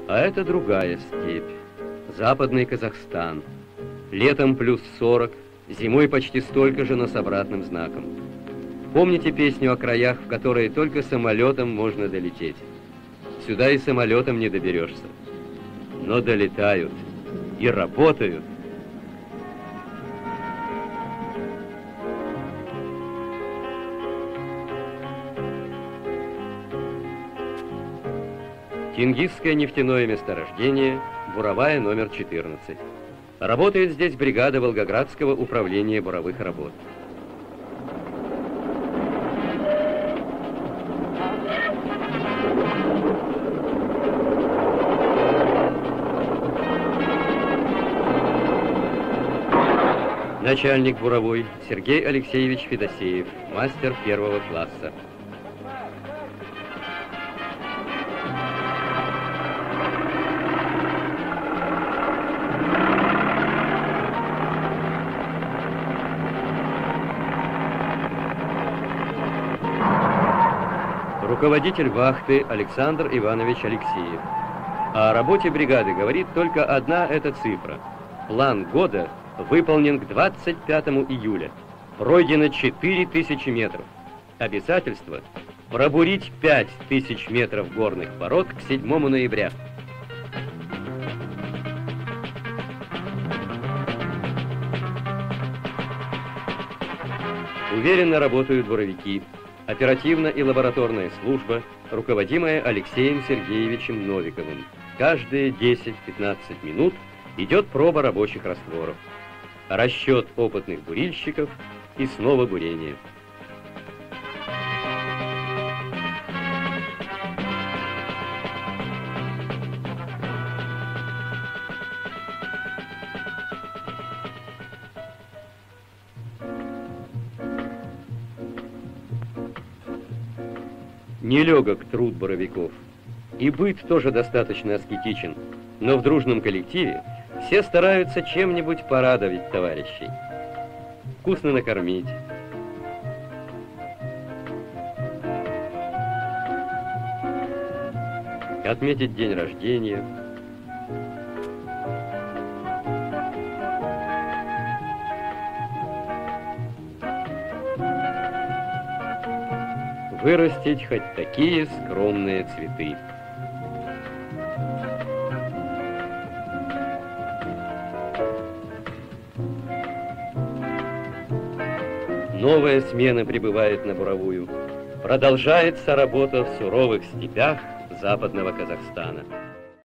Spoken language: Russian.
А это другая степь, западный Казахстан. Летом плюс 40, зимой почти столько же, но с обратным знаком. Помните песню о краях, в которые только самолетом можно долететь? Сюда и самолетом не доберешься. Но долетают и работают. Кингисское нефтяное месторождение, буровая номер 14. Работает здесь бригада Волгоградского управления буровых работ. Начальник буровой Сергей Алексеевич Федосеев, мастер первого класса. Руководитель вахты Александр Иванович Алексеев. О работе бригады говорит только одна эта цифра. План года выполнен к 25 июля. Пройдено 4000 метров. Обязательство – пробурить 5000 метров горных пород к 7 ноября. Уверенно работают буровики. Оперативно и лабораторная служба, руководимая Алексеем Сергеевичем Новиковым. Каждые 10-15 минут идет проба рабочих растворов. Расчет опытных бурильщиков и снова бурение. Нелегок труд буровиков. И быт тоже достаточно аскетичен, но в дружном коллективе все стараются чем-нибудь порадовать товарищей. Вкусно накормить. Отметить день рождения. Вырастить хоть такие скромные цветы. Новая смена прибывает на буровую. Продолжается работа в суровых степях западного Казахстана.